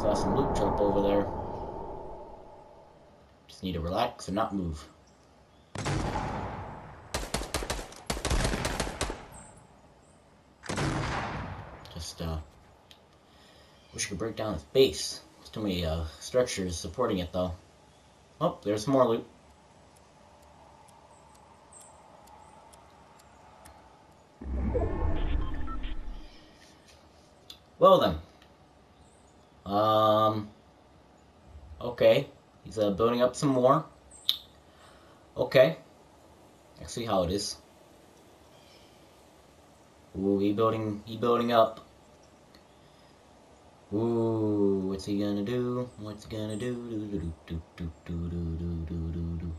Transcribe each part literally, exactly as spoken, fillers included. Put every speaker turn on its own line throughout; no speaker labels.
got some loot drop over there. Just need to relax and not move. Just, uh... wish I could break down this base. There's too many, uh, structures supporting it, though. Oh, there's some more loot. Well then. Um... Okay. He's, uh, building up some more. Okay. Let's see how it is. Ooh, he building, he building up. Ooh, what's he gonna do? What's he gonna do? Do do do do do do do do do do.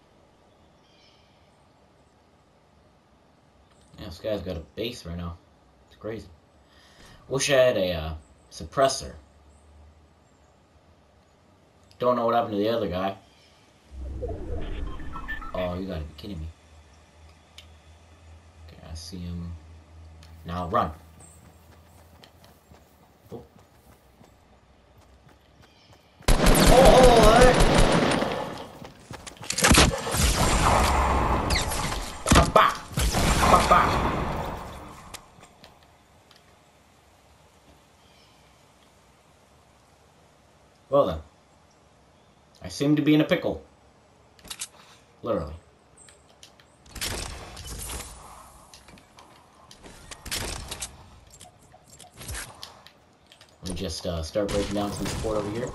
Yeah, this guy's got a base right now. It's crazy. Wish I had a uh, suppressor. Don't know what happened to the other guy. Oh, you gotta be kidding me. Okay, I see him. Now run. Oh. Oh, oh, Pop back. Pop back. Well then. I seem to be in a pickle. Literally. Let me just uh, start breaking down some support over here.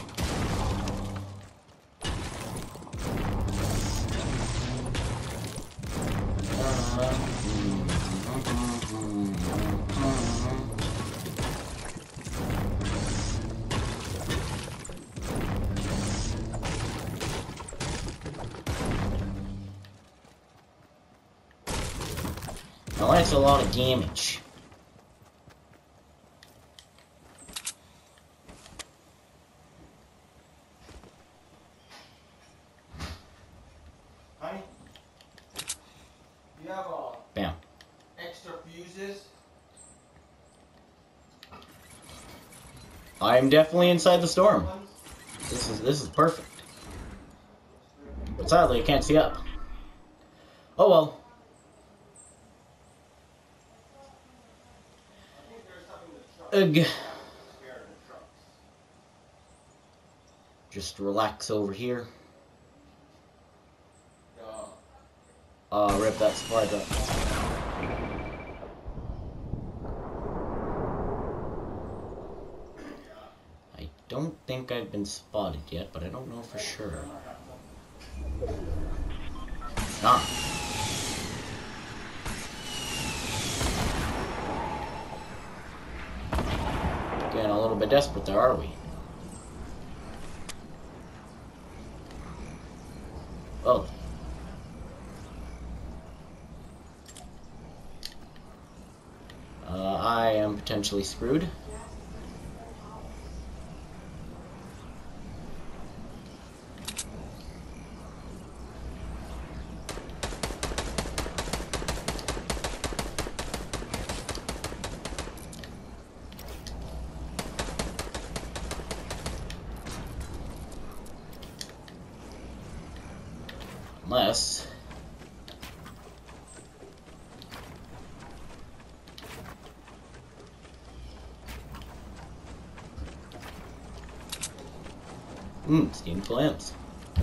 Now that's a lot of damage.
Honey, you have a
Bam.
extra fuses?
I am definitely inside the storm. This is this is perfect. But sadly, I can't see up. Oh well. Ugh. Just relax over here. Uh, rip that supply drop. I don't think I've been spotted yet, but I don't know for sure. Ah. Getting a little bit desperate there, are we? Oh. Uh, I am potentially screwed. Unless... Hmm, steam clamps.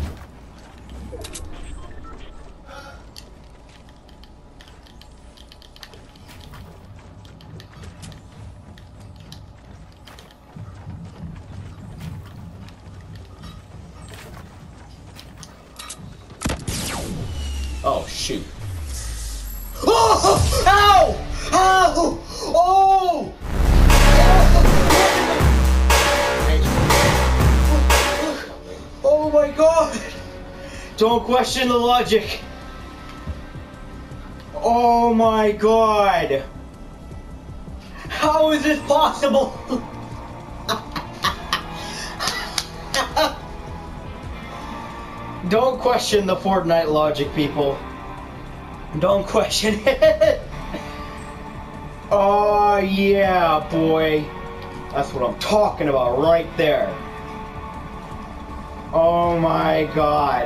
Oh, shoot. Oh! Ow! Ow! Oh! Oh my god! Don't question the logic. Oh my god! How is this possible? Don't question the Fortnite logic, people. Don't question it. Oh yeah, boy.
That's what I'm talking about right there. Oh my god.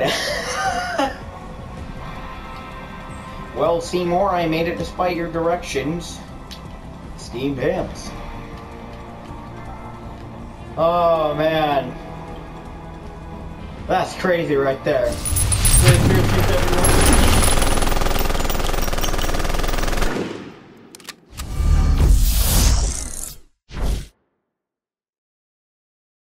Well, Seymour, I made it despite your directions. Steamed hams. Oh man. That's crazy right there.
Great, great, great, everyone.